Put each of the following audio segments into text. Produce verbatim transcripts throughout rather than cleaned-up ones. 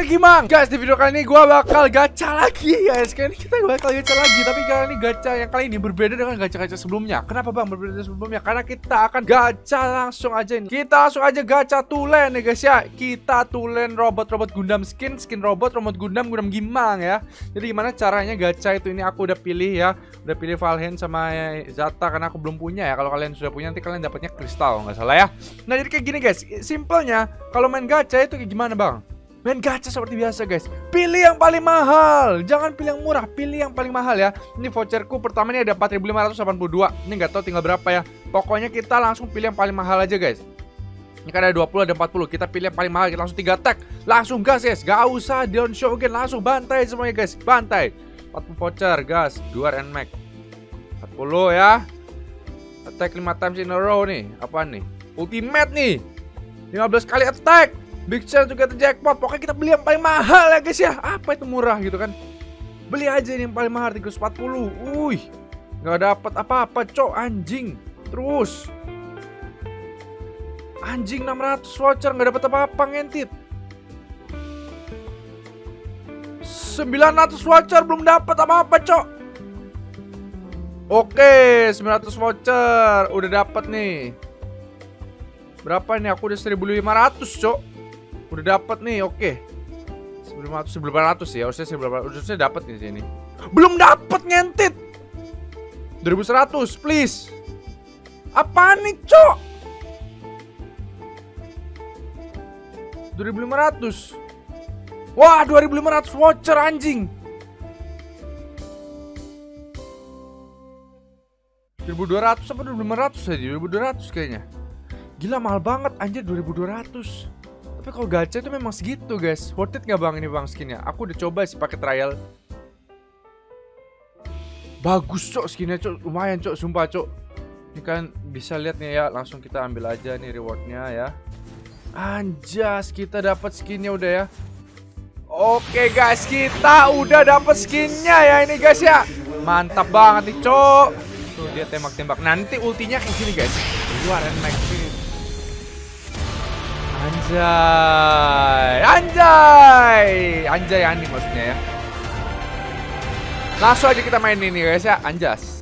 Gimang. Guys, di video kali ini gue bakal gacha lagi guys. Kali ini kita bakal gacha lagi. Tapi kali ini gacha yang kali ini berbeda dengan gacha-gacha sebelumnya. Kenapa bang berbeda dari sebelumnya? Karena kita akan gacha langsung aja ini. Kita langsung aja gacha tulen ya guys ya. Kita tulen robot-robot Gundam skin. Skin robot, robot Gundam, Gundam Gimang ya. Jadi gimana caranya gacha itu? Ini aku udah pilih ya. Udah pilih Valheim sama Zata karena aku belum punya ya. Kalau kalian sudah punya nanti kalian dapatnya kristal nggak salah ya. Nah jadi kayak gini guys. Simpelnya kalau main gacha itu kayak gimana bang? Main gacha seperti biasa guys. Pilih yang paling mahal. Jangan pilih yang murah, pilih yang paling mahal ya. Ini voucherku pertama ini ada empat ribu lima ratus delapan puluh dua. Ini nggak tahu tinggal berapa ya. Pokoknya kita langsung pilih yang paling mahal aja guys. Ini kan ada dua puluh, ada empat puluh. Kita pilih yang paling mahal, kita langsung tiga tag. Langsung gas guys. Gak usah down shogun, langsung bantai semuanya guys. Bantai. empat puluh voucher, gas. Duar and max. empat puluh ya. Attack lima times in a row nih. Apa nih? Ultimate nih. lima belas kali attack. Big chance juga jackpot. Pokoknya kita beli yang paling mahal ya guys ya. Apa itu murah gitu kan. Beli aja ini yang paling mahal tiga ratus empat puluh. Wih, gak dapat apa-apa cok. Anjing. Terus anjing enam ratus voucher gak dapat apa-apa ngentit. Sembilan ratus voucher belum dapat apa-apa cok. Oke, sembilan ratus voucher udah dapat nih. Berapa nih? Aku udah seribu lima ratus cok. Udah dapat nih, oke. seribu lima ratus, seribu delapan ratus ya. Harusnya seribu delapan ratus, harusnya dapat di sini. Belum dapat ngentit. dua ribu seratus, please. Apaan nih, cok? dua ribu lima ratus. Wah, dua ribu lima ratus voucher anjing. dua ribu dua ratus apa dua ribu lima ratus aja? dua ribu dua ratus kayaknya. Gila mahal banget anjir dua ribu dua ratus. Tapi kalau gacha itu memang segitu guys. Worth it gak bang ini bang skinnya? Aku udah coba sih pakai trial. Bagus cok skinnya cok. Lumayan cok, sumpah cok. Ini kan bisa lihat nih ya. Langsung kita ambil aja nih rewardnya ya. Anjas, kita dapat skinnya udah ya. Oke guys, kita udah dapat skinnya ya ini guys ya. Mantap banget nih cok. Tuh dia tembak-tembak. Nanti ultinya kayak gini guys. Luar and max ini. Anjay, anjay, anjay anjing maksudnya ya. Langsung aja kita main ini guys ya, anjas.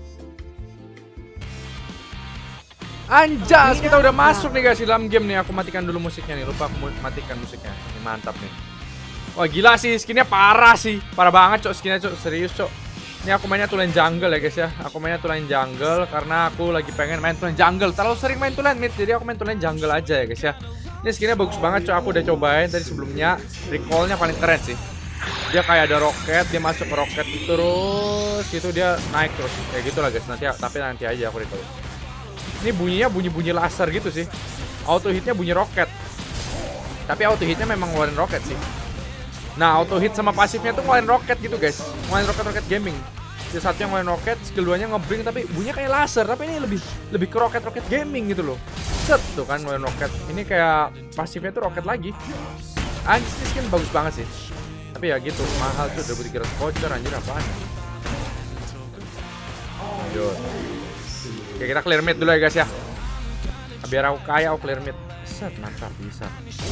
Anjas, kita udah masuk nih guys di dalam game nih. Aku matikan dulu musiknya nih, lupa aku matikan musiknya. Ini mantap nih. Wah gila sih, skinnya parah sih, parah banget cok skinnya cok, serius cok. Ini aku mainnya tulen jungle ya guys ya. Aku mainnya tulen jungle karena aku lagi pengen main tulen jungle. Terlalu sering main tulen mid, jadi aku main tulen jungle aja ya guys ya. Ini skinnya bagus banget cok, aku udah cobain tadi sebelumnya. Recallnya paling keren sih. Dia kayak ada roket, dia masuk ke roket terus itu dia naik terus. Kayak gitu lah guys, nanti tapi nanti aja aku recall. Ini bunyinya bunyi-bunyi laser gitu sih. Auto hitnya bunyi roket. Tapi auto hitnya memang ngeluarin roket sih. Nah auto hit sama pasifnya tuh ngeluarin roket gitu guys. Ngeluarin roket-roket gaming. Di satunya ngeluarin roket, skill duanya ngebring tapi bunyinya kayak laser. Tapi ini lebih lebih ke roket-roket gaming gitu loh. Set tuh kan ngeluarin roket. Ini kayak pasifnya tuh roket lagi. Anjir skin bagus banget sih. Tapi ya gitu, mahal tuh dua ribu tiga ratus voucher anjir apaan. Lanjut. Oke kita clear mid dulu ya guys ya. Biar aku kaya aku clear mid. Set mantap bisa.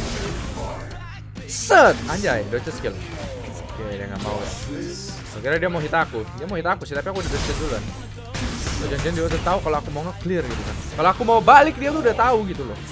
Set anjay, dodge skill. Oke dia nggak mau ya. Akhirnya dia mau hit aku. Dia mau hit aku sih, tapi aku udah dodge duluan. Jangan-jangan dia udah tahu kalau aku mau nge-clear gitu kan. Kalau aku mau balik dia tuh udah tahu gitu loh.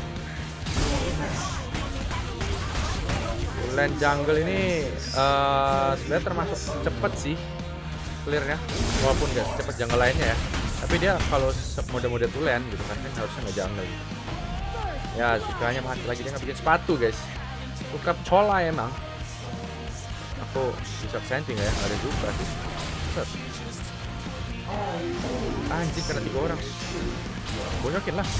Lane jungle ini uh, sebenarnya termasuk cepet sih clearnya, walaupun gak cepet jungle lainnya ya. Tapi dia kalau mode-mode tulen gitu kan, kan harusnya nggak jungle. Ya sukanya mati lagi, dia nggak bikin sepatu guys. Suka cola emang. Aku bisa senting ya, nggak ada juga sih. Set. Anjing kena tiga orang. Bonyokin lah.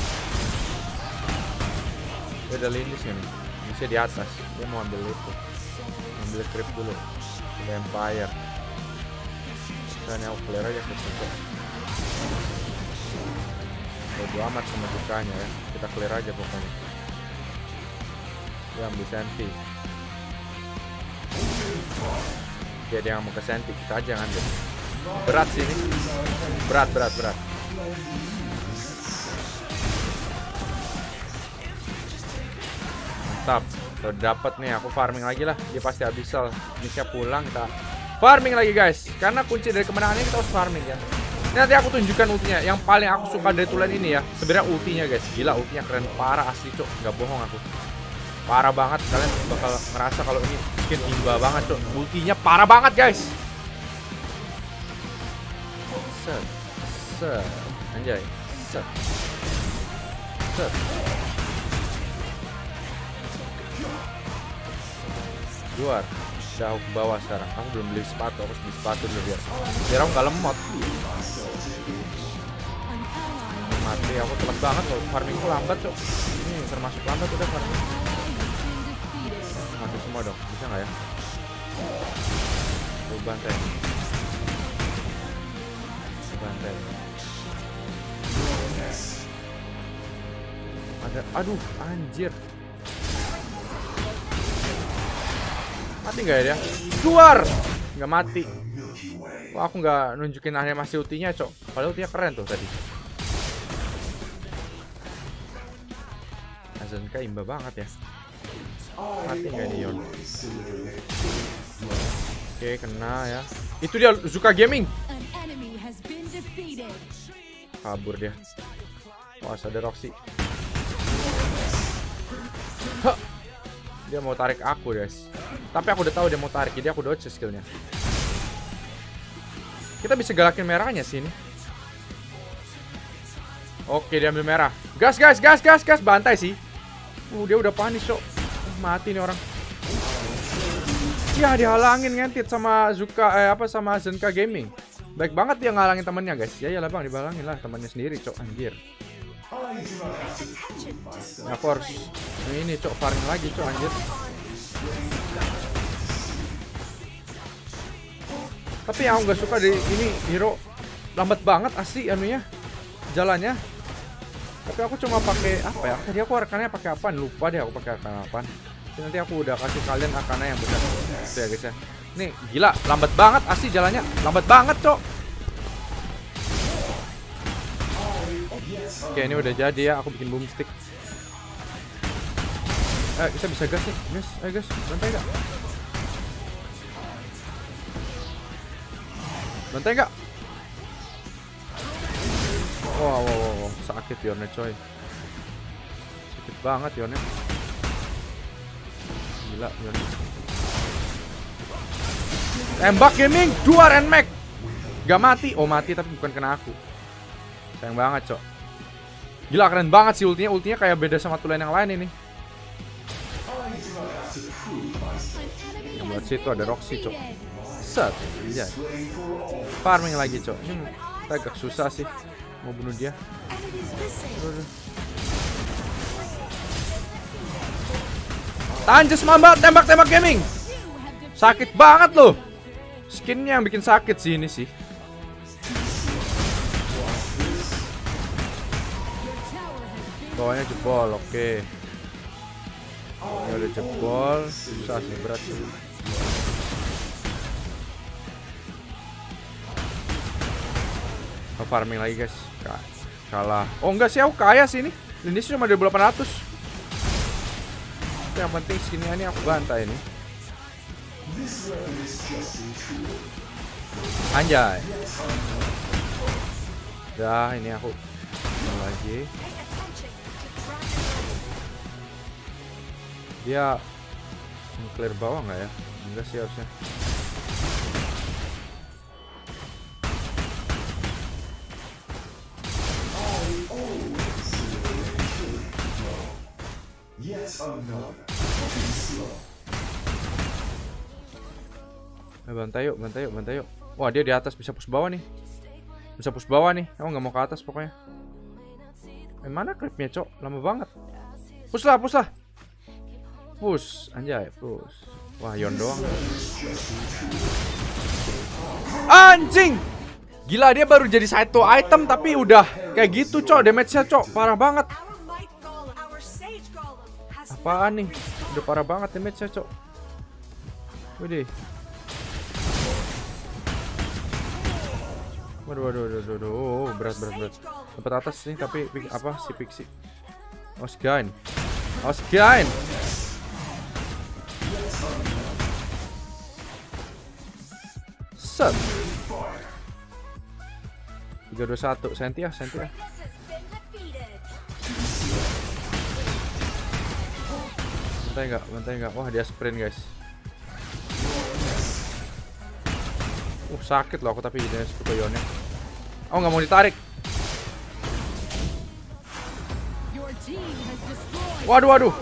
Dia ada lindis nih. Bisa di atas. Dia mau ambil itu. Ambil strip dulu. Vampire. Misalnya aku clear aja ke situ. Bodo amat sama dukanya ya. Kita clear aja pokoknya. Dia ambil senti. Dia dia yang mau ke senti. Kita aja ngambil. Berat sih ini. Berat, berat, berat. Mantap. Tuh dapat nih, aku farming lagi lah. Dia pasti Abyssal. Misha pulang, kita farming lagi guys. Karena kunci dari kemenangan ini kita harus farming ya. Ini nanti aku tunjukkan ultinya. Yang paling aku suka dari Tulen ini ya, sebenarnya ultinya guys. Gila, ultinya keren parah asli cok. Nggak bohong aku. Parah banget. Kalian bakal ngerasa kalau ini skin imba banget cok. Ultinya parah banget guys. Set, set, anjay. Set, set. Luar, jauh ke bawah sekarang. Aku belum beli sepatu, aku harus beli sepatu dulu biar biar aku nggak lemot. Mati, aku telat banget loh. Farmingku lambat cok. Ini termasuk lambat udah farming. Mati semua dong, bisa nggak ya? Tuh bantai. Bantai. Ada, aduh, anjir. Mati nggak ya dia? Keluar! Nggak mati. Wah, aku nggak nunjukin animasi ultinya, cok. Padahal ultinya keren tuh tadi. Azenka imba banget ya. Mati nggak nih Yon? Oke, kena ya. Itu dia Zuka Gaming. Kabur dia. Wah, ada Roxy. Hah. Dia mau tarik aku guys. Tapi aku udah tahu dia mau tarik, jadi aku dodge skillnya. Kita bisa galakin merahnya sih ini. Oke, dia ambil merah. Gas, gas, gas, gas, gas. Bantai sih. Uh, dia udah panis cok. Uh, mati nih orang. Ya, dihalangin ngentit sama Zuka, eh apa sama Zenka Gaming. Baik banget dia ngalangin temennya guys. Ya iyalah bang, dibalangin lah temannya sendiri cok, anjir. Aku harus ini cok, farming lagi cok, anjir. Tapi yang aku gak suka dari ini hero lambat banget asli anunya jalannya. Tapi aku cuma pakai apa ya? Tadi aku arkannya pakai apa? Lupa deh aku pakai arkan apa. Nanti aku udah kasih kalian arkannya yang benar. Itu ya guys ya. Nih gila lambat banget asli jalannya, lambat banget cok. Oke, ini udah jadi ya, aku bikin boomstick. Eh, kita bisa gas nih, guys. Ayo guys, bantai gak? Bantai gak? Wow, wow, wow, wow. Sakit Yonnya coy. Sakit banget Yonnya. Gila Yonnya. Tembak Gaming, dua Renmek. Gak mati, oh mati tapi bukan kena aku. Sayang banget cok. Gila keren banget sih ultinya, ultinya kayak beda sama Tulen yang lain ini. Yang buat situ ada Roxy cok. Set, iya. Farming lagi cok. Ini kita agak susah sih mau bunuh dia. Tanjus mamba, tembak-tembak Gaming. Sakit banget loh. Skinnya yang bikin sakit sih ini sih. Bawahnya jebol, oke. Okay. Ini udah jebol, susah sih, berat sih. Oh, farming lagi guys, kalah. Oh enggak sih, aku kaya sih ini. Ini sih cuma dua ribu delapan ratus. Yang penting skinnya ini aku bantai ini. Anjay. Dah, ini aku lagi. Dia clear bawah nggak ya? Enggak sih harusnya. Eh, bantai yuk, bantai yuk, bantai yuk. Wah dia di atas, bisa push bawah nih. Bisa push bawah nih. Aku nggak mau ke atas pokoknya. Eh, mana creepnya cok? Lama banget. Push lah, push lah. Push, anjay, push. Wah, Yon doang. Anjing! Gila, dia baru jadi satu item tapi udah kayak gitu, cok. Damage-nya, cok. Parah banget. Apaan nih? Udah parah banget damage-nya, cok. Widih. Waduh, waduh, waduh, waduh, oh, berat, berat, berat. Dapat atas nih, tapi apa si Pixie? Osgain, Osgain. Set. tiga dua satu. Senti ya, Senti ya. Bentai enggak? Bentai enggak? Wah, dia sprint, guys. Uh, sakit loh aku tapi dia suka Yonnya. Oh, nggak mau ditarik. Waduh, waduh.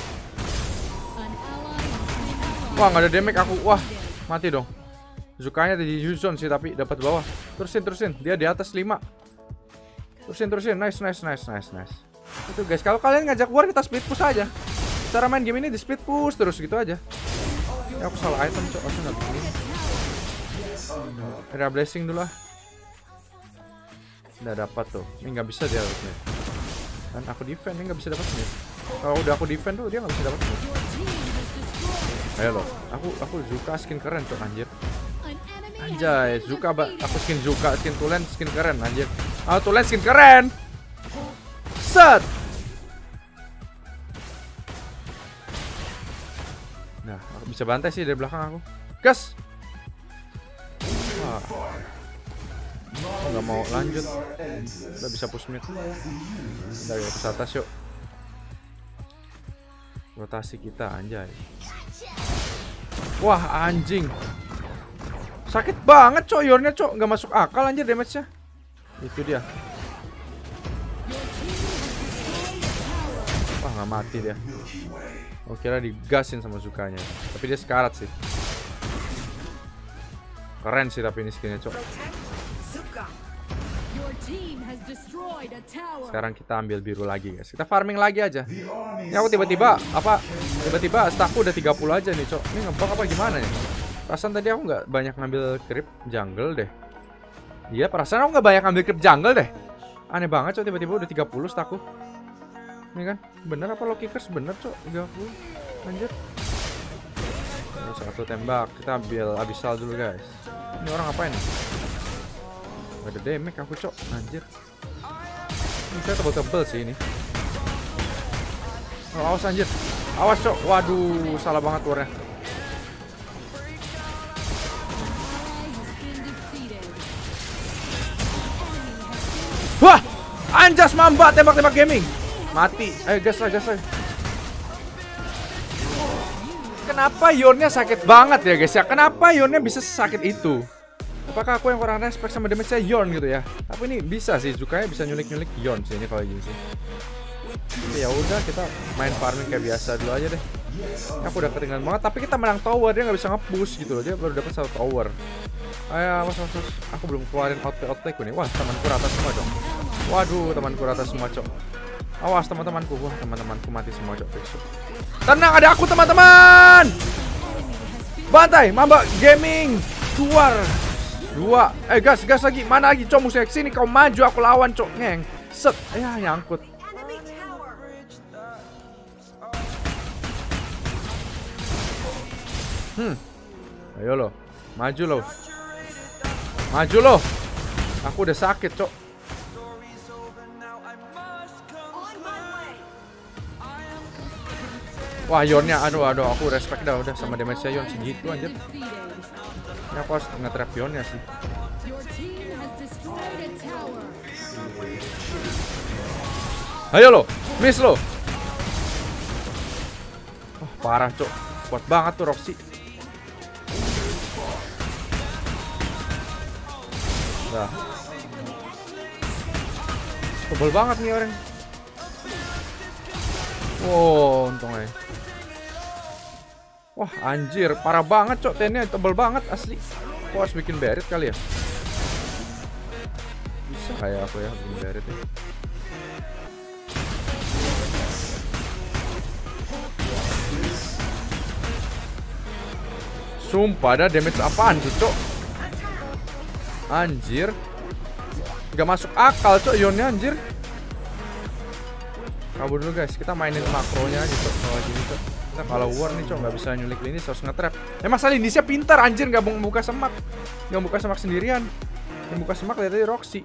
Wah, nggak ada damage aku. Wah, mati dong. Zukanya di Yuzon sih tapi dapat bawah. Terusin, terusin. Dia di atas lima. Terusin, terusin. Nice, nice, nice, nice, nice. Itu guys, kalau kalian ngajak war kita split push aja. Cara main game ini di split push terus gitu aja. Ya, aku salah item, cok. Aku nggak begini. Ada blessing dulu lah. Nggak dapat tuh. Ini nggak bisa dia harusnya. Dan aku defend, ini nggak bisa dapat nih. Kalau udah aku defend tuh dia nggak bisa dapat nih. Ayo loh, aku aku Zuka skin keren cok anjir. Anjay, Zuka aku skin Zuka, skin Tulen skin keren anjir. Ah, Tulen skin keren. Set. Nah, aku bisa bantai sih dari belakang aku. Gas. Wah. Oh, nggak mau lanjut. Udah bisa push mid. Udah ya push atas yuk. Rotasi kita anjay. Wah anjing. Sakit banget cok Yornya cok. Nggak masuk akal anjir damage-nya. Itu dia. Wah nggak mati dia. Oh kira digasin sama Zukanya. Tapi dia sekarat sih. Keren sih tapi ini skinnya cok. Sekarang kita ambil biru lagi guys. Kita farming lagi aja. Ini aku tiba-tiba apa? Tiba-tiba stackku udah tiga puluh aja nih cok. Ini ngebug apa gimana ya? Perasaan tadi aku nggak banyak ngambil creep jungle deh. Iya perasaan aku nggak banyak ngambil creep jungle deh. Aneh banget cok tiba-tiba udah tiga puluh stackku. Ini kan bener apa lo kickers bener cok tiga puluh. Lanjut. Satu tembak. Kita ambil abyssal dulu guys. Ini orang ngapain? Gak ada damage aku cok. Anjir. Ini saya tebel-tebel sih ini. Oh, awas anjir. Awas cok. Waduh, salah banget warnya. Wah, anjas mamba tembak-tembak gaming. Mati. Ayo gas lah, gas lah. Kenapa Yonnya sakit banget ya guys ya? Kenapa Yonnya bisa sakit itu? Apakah aku yang kurang respect sama damage-nya Yorn gitu ya? Tapi ini bisa sih, Zukanya bisa nyulik-nyulik Yorn sih ini kalau gini sih. Ya udah kita main farming kayak biasa dulu aja deh. Aku udah ketinggalan banget, tapi kita menang tower, dia nggak bisa nge-push gitu loh. Dia baru dapat satu tower. Ayo, awas, awas, awas. Aku belum keluarin outplay outplay nih. Wah, temanku rata semua dong. Waduh, temanku rata semua cok. Awas teman-temanku, wah teman-temanku mati semua cok. Tenang, ada aku teman-teman. Bantai, Mamba Gaming keluar. Dua, eh gas, gas lagi, mana lagi cok musuh sini kau maju aku lawan cok ngeng, set, ya nyangkut. Hmm, ayo lo, maju lo, maju lo, aku udah sakit cok. Wah Yornya, aduh aduh aku respect dah udah sama damage Yon segitu anjir. Ini aku harus nge-trap Yonnya sih. Ayo lo, miss lo. Oh, parah cok, kuat banget tuh Roxy. Nah, tebel banget nih orang. Wow, untung aja. Wah anjir, parah banget cok, tennya tebel banget asli. Aku harus bikin Barret kali ya. Bisa kayak aku ya bikin Barret ya. Sumpah ada damage apaan tuh cok. Anjir, gak masuk akal cok Yonnya anjir. Kabur dulu guys, kita mainin makronya aja cok. Kalau gini cok, kita kalau war nih cok nggak bisa nyulik linis, harus nge-trap. Eh masalah Linisnya pintar anjir, nggak mau buka semak, nggak buka semak sendirian. Yang buka semak lihat aja Roxy.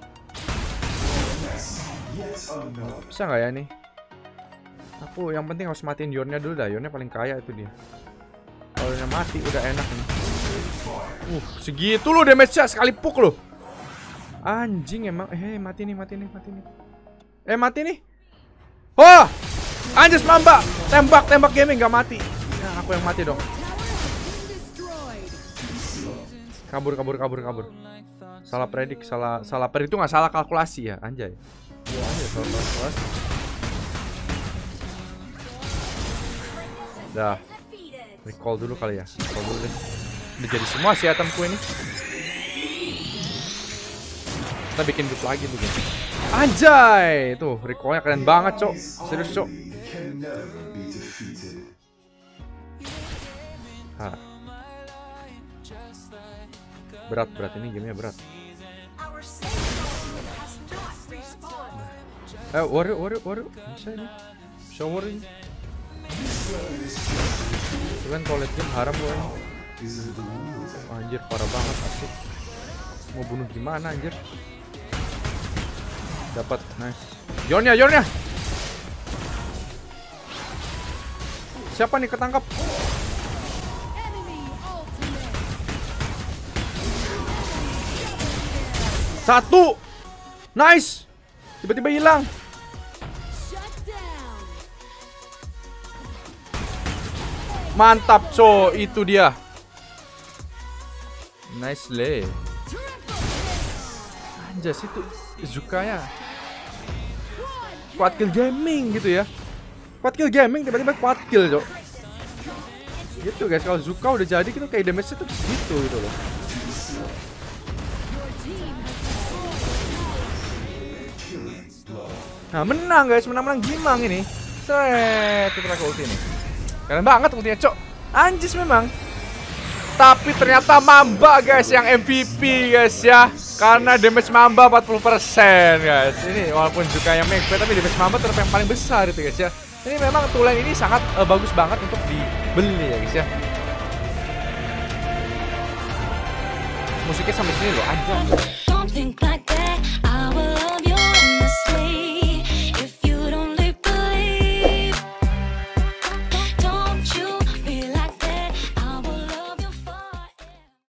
Bisa nggak ya nih? Aku yang penting harus matiin Yornya dulu dah. Yornya paling kaya itu dia. Kalau dia mati udah enak nih. Uh, segitu lo damage-nya sekali puk lo. Anjing emang. Eh, mati nih, mati nih, mati nih. Eh, mati nih. Oh! Anjir Mamba, tembak, tembak gaming gak mati. Nah, aku yang mati dong. Kabur, kabur, kabur, kabur. Salah predik, salah salah perhitungan, salah kalkulasi ya, anjay. Ya, anjay, salah kalkulasi. Dah. Recall dulu kali ya. Recall dulu deh. Udah jadi semua sih itemku ini. Kita bikin grup lagi tuh, guys. Anjay, tuh recallnya keren banget, Cok. Serius, Cok. Hah. Berat, berat ini gamenya berat. Eh, warrior, warrior, warrior. Bisa ini. Bisa warrior. Kalian kalau liat game haram gue. Anjir, parah banget asik. Mau bunuh gimana anjir? Dapat, nice. Yornya, Yornya. Siapa nih ketangkap? Satu, nice. Tiba-tiba hilang. Mantap, co, itu dia. Nice lay. Anjas itu Zukaya. Quad kill gaming gitu ya. Quad kill gaming tiba-tiba quad kill, co. Gitu guys, kalau Zuka udah jadi gitu kayak damage-nya tuh segitu gitu loh. Nah, menang guys, menang-menang gimang ini. Seret, kita pakai ulti nih. Keren banget ultinya, cok. Anjis memang. Tapi ternyata Mamba guys yang M V P guys ya. Karena damage Mamba empat puluh persen guys. Ini walaupun juga yang make tapi damage Mamba tetap yang paling besar itu guys ya. Ini memang toolline ini sangat uh, bagus banget untuk dibeli ya guys ya. Musiknya sampai sini loh, anjir.